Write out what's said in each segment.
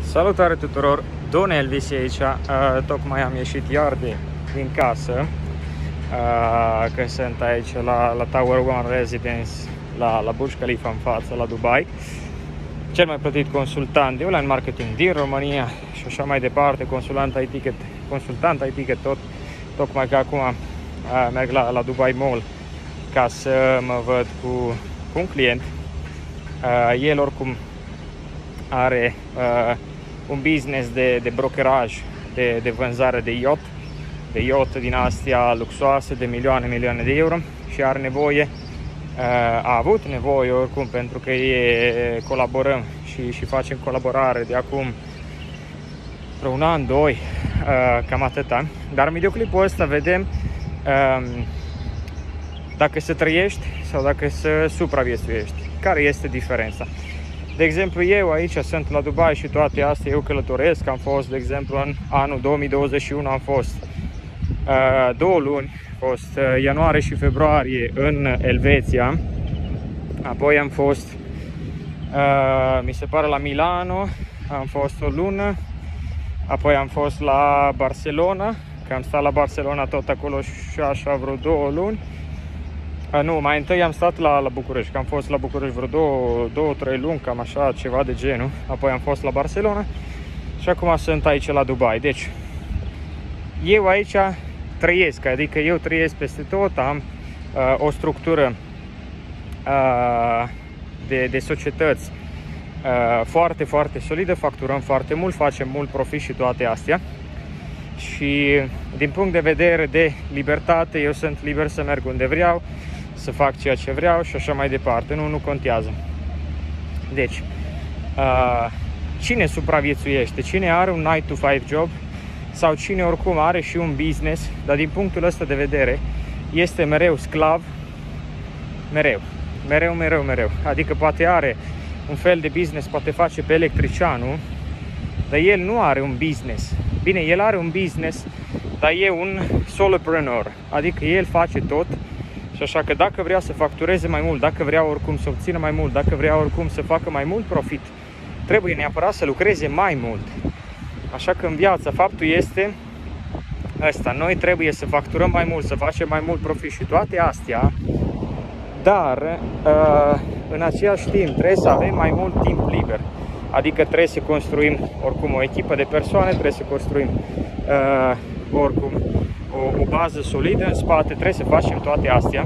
Salutare tuturor, Don Elvis e aici. Tocmai am ieșit iar din casă, că sunt aici la Tower One Residence, la Burj Khalifa în față, la Dubai. Cel mai plătit consultant de online marketing din România și așa mai departe, consultant IT, tocmai că acum merg la Dubai Mall ca să mă văd cu un client. El oricum are un business de brokeraj, de vânzare de yacht din astea luxoase de milioane de euro și are nevoie, a avut nevoie oricum, pentru că colaborăm și facem colaborare de acum vreo un an, doi, cam atâta. Dar în videoclipul ăsta vedem dacă să trăiești sau dacă să supraviețuiești. Care este diferența? De exemplu, eu aici sunt la Dubai și toate astea, eu călătoresc, am fost, de exemplu, în anul 2021 am fost 2 luni, a fost ianuarie și februarie în Elveția, apoi am fost, mi se pare, la Milano, am fost o lună, apoi am fost la Barcelona, că am stat la Barcelona tot acolo și așa vreo 2 luni. Nu, mai întâi am stat la București, că am fost la București vreo 2-3 luni, cam așa, ceva de genul. Apoi am fost la Barcelona și acum sunt aici la Dubai. Deci, eu aici trăiesc, adică eu trăiesc peste tot, am o structură de societăți foarte solidă, facturăm foarte mult, facem mult profit și toate astea. Și din punct de vedere de libertate, eu sunt liber să merg unde vreau, să fac ceea ce vreau și așa mai departe, nu contează. Deci, cine supraviețuiește, cine are un 9-to-5 job sau cine oricum are și un business, dar din punctul ăsta de vedere este mereu sclav, mereu. Adică poate are un fel de business, poate face pe electricianul, dar el nu are un business. Bine, el are un business, dar e un solopreneur, adică el face tot. Și așa că dacă vrea să factureze mai mult, dacă vrea oricum să obțină mai mult, dacă vrea oricum să facă mai mult profit, trebuie neapărat să lucreze mai mult. Așa că în viață faptul este ăsta, noi trebuie să facturăm mai mult, să facem mai mult profit și toate astea, dar în același timp trebuie să avem mai mult timp liber. Adică trebuie să construim oricum o echipă de persoane, trebuie să construim oricum o bază solidă în spate, trebuie să facem toate astea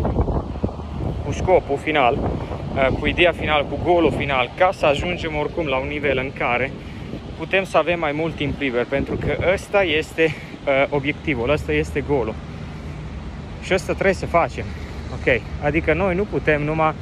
cu scopul final, cu ideea finală, cu golul final, ca să ajungem oricum la un nivel în care putem să avem mai mult timp liber, pentru că ăsta este obiectivul, ăsta este golul și ăsta trebuie să facem. Ok, adică noi nu putem numai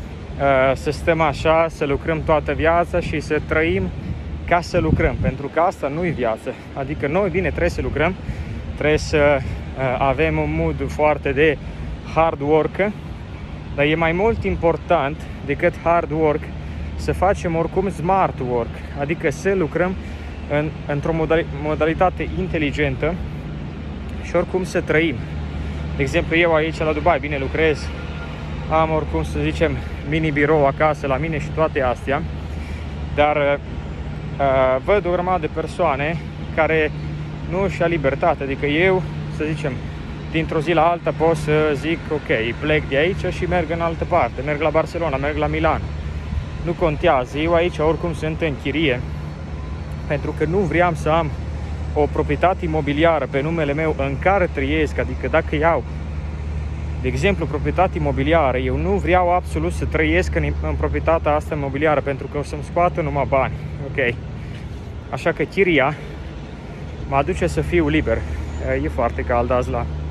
să stăm așa, să lucrăm toată viața și să trăim ca să lucrăm, pentru că asta nu e viață. Adică noi, bine, trebuie să lucrăm, trebuie să avem un mood foarte de hard work, dar e mai mult important decât hard work să facem oricum smart work, adică să lucrăm într-o modalitate inteligentă și oricum să trăim. De exemplu, eu aici la Dubai, bine, lucrez, am oricum, să zicem, mini birou acasă la mine și toate astea, dar văd o grămadă de persoane care nu își ia libertate, adică eu, să zicem, dintr-o zi la alta pot să zic, ok, plec de aici și merg în altă parte, merg la Barcelona, merg la Milano. Nu contează, eu aici oricum sunt în chirie, pentru că nu vreau să am o proprietate imobiliară pe numele meu în care trăiesc, adică dacă iau, de exemplu, proprietate imobiliară, eu nu vreau absolut să trăiesc în proprietatea asta imobiliară, pentru că o să-mi scoată numai bani, ok? Așa că chiria mă aduce să fiu liber. E foarte cald azi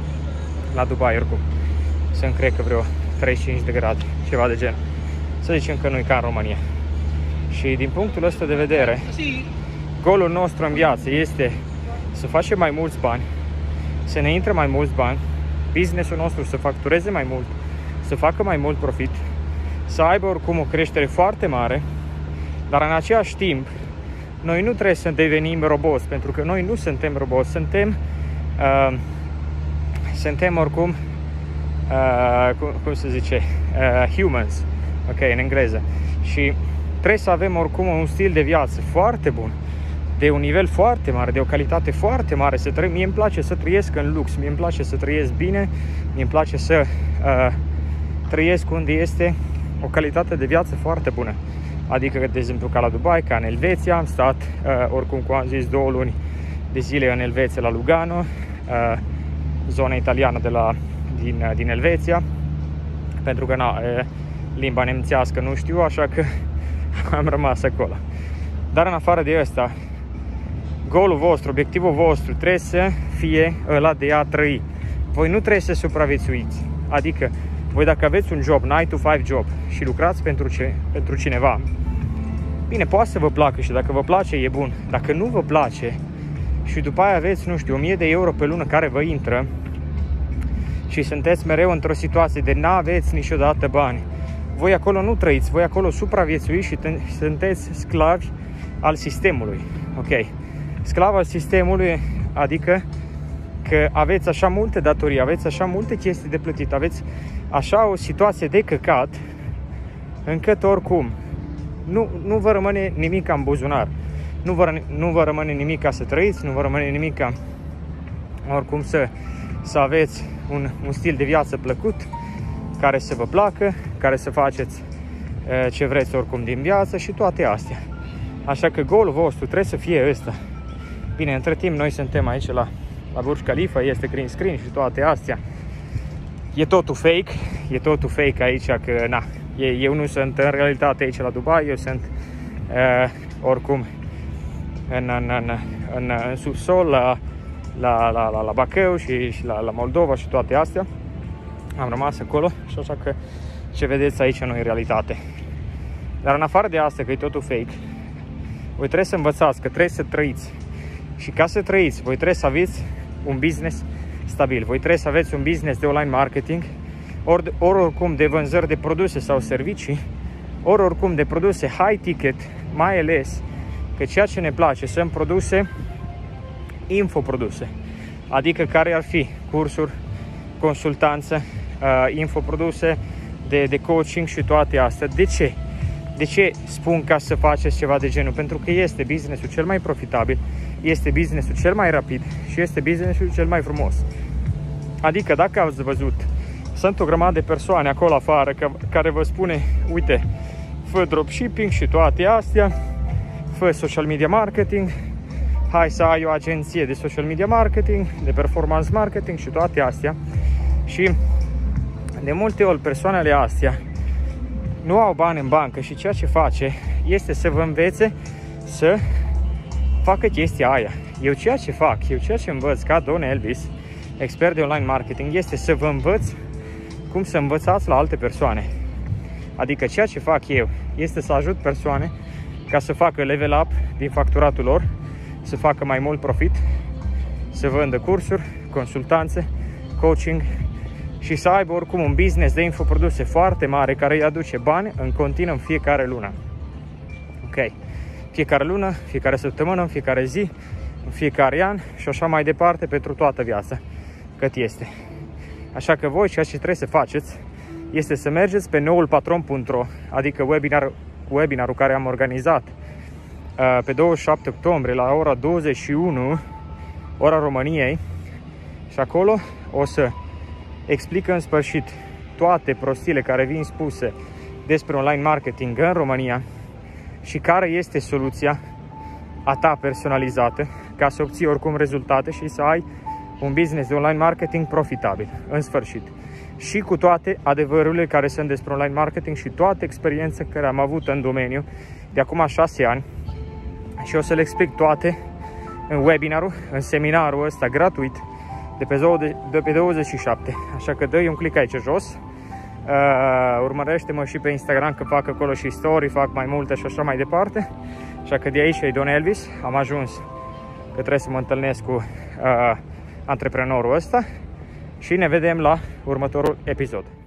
la Dubai, oricum. Sunt, cred că, vreo 35 de grade, ceva de gen. Să zicem că nu e ca în România. Și din punctul ăsta de vedere, golul nostru în viață este să facem mai mulți bani, să ne intre mai mulți bani, businessul nostru să factureze mai mult, să facă mai mult profit, să aibă oricum o creștere foarte mare, dar în același timp noi nu trebuie să devenim roboți, pentru că noi nu suntem roboți, suntem oricum, cum se zice, humans, ok, în engleză. Și trebuie să avem oricum un stil de viață foarte bun, de un nivel foarte mare, de o calitate foarte mare. Mie îmi place să trăiesc în lux, mie îmi place să trăiesc bine, mie îmi place să trăiesc unde este o calitate de viață foarte bună. Adică, de exemplu, ca la Dubai, ca în Elveția, am stat, oricum, cum am zis, 2 luni de zile în Elveția, la Lugano, zona italiană din Elveția, pentru că limba nemțească nu știu, așa că am rămas acolo. Dar în afară de asta, golul vostru, obiectivul vostru trebuie să fie ăla de a trăi. Voi nu trebuie să supraviețuiți. Adică, voi dacă aveți un job, 9-to-5 job și lucrați pentru cineva, bine, poate să vă placă și dacă vă place e bun. Dacă nu vă place și după aia aveți, nu știu, 1000 de euro pe lună care vă intră și sunteți mereu într-o situație de n-aveți niciodată bani, voi acolo nu trăiți, voi acolo supraviețuiți și sunteți sclavi al sistemului. Ok? Sclav al sistemului, adică că aveți așa multe datorii, aveți așa multe chestii de plătit, aveți așa o situație de căcat, încât oricum nu vă rămâne nimic în buzunar. Nu vă rămâne nimic ca să trăiți, nu vă rămâne nimic ca oricum să aveți un stil de viață plăcut, care să vă placă, care să faceți ce vreți oricum din viață și toate astea. Așa că golul vostru trebuie să fie ăsta. Bine, între timp noi suntem aici la Burj Khalifa, este green screen și toate astea. E totul fake aici, că na, eu nu sunt în realitate aici la Dubai, eu sunt oricum în subsol la Bacău și la Moldova și toate astea. Am rămas acolo și așa că ce vedeți aici nu e realitate. Dar în afară de asta, că e totul fake, voi trebuie să învățați că trebuie să trăiți. Și ca să trăiți, voi trebuie să aveți un business stabil. Voi trebuie să aveți un business de online marketing, ori oricum de vânzări de produse sau servicii, ori oricum de produse high ticket, mai ales că ceea ce ne place sunt produse, infoproduse. Adică care ar fi cursuri, consultanță, infoproduse de coaching și toate astea. De ce? De ce spun ca să faceți ceva de genul? Pentru că este businessul cel mai profitabil, este businessul cel mai rapid și este businessul cel mai frumos. Adică dacă ați văzut, sunt o grămadă de persoane acolo afară care vă spune, uite, fă dropshipping și toate astea, fă social media marketing, hai să ai o agenție de social media marketing, de performance marketing și toate astea. Și de multe ori persoanele astea nu au bani în bancă și ceea ce face este să vă învețe să facă chestia aia. Eu ceea ce învăț ca Don Elvis, expert de online marketing, este să vă învăț cum să învățați la alte persoane. Adică ceea ce fac eu este să ajut persoane ca să facă level up din facturatul lor, să facă mai mult profit, să vândă cursuri, consultanțe, coaching și să aibă oricum un business de infoproduse foarte mare care îi aduce bani în continuu în fiecare lună. Ok. Fiecare lună, fiecare săptămână, fiecare zi, în fiecare an și așa mai departe pentru toată viața cât este. Așa că voi ceea ce trebuie să faceți este să mergeți pe noulpatron.ro, adică webinarul care am organizat pe 27 octombrie la ora 21, ora României, și acolo o să explic în sfârșit toate prostiile care vin spuse despre online marketing în România și care este soluția a ta personalizată ca să obții oricum rezultate și să ai un business de online marketing profitabil în sfârșit. Și cu toate adevărurile care sunt despre online marketing și toate experiența care am avut în domeniu de acum 6 ani și o să le explic toate în webinarul, în seminarul ăsta gratuit de pe 27. Așa că dă-i un click aici jos. Urmărește-mă și pe Instagram că fac acolo și story, fac mai multe și așa mai departe. Așa că de aici e Don Elvis. Am ajuns că trebuie să mă întâlnesc cu antreprenorul ăsta și ne vedem la următorul episod.